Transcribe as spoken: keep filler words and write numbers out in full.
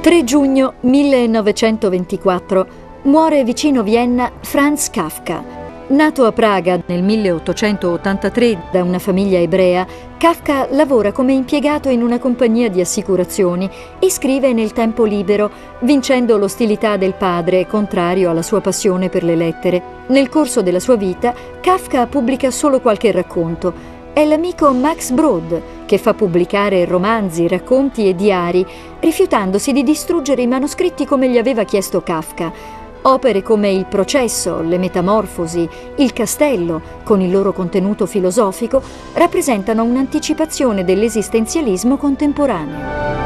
tre giugno millenovecentoventiquattro muore vicino Vienna Franz Kafka. Nato a Praga nel milleottocentottantatré da una famiglia ebrea, Kafka lavora come impiegato in una compagnia di assicurazioni e scrive nel tempo libero, vincendo l'ostilità del padre, contrario alla sua passione per le lettere. Nel corso della sua vita, Kafka pubblica solo qualche racconto. È l'amico Max Brod che fa pubblicare romanzi, racconti e diari, rifiutandosi di distruggere i manoscritti come gli aveva chiesto Kafka. Opere come Il processo, Le metamorfosi, Il castello, con il loro contenuto filosofico, rappresentano un'anticipazione dell'esistenzialismo contemporaneo.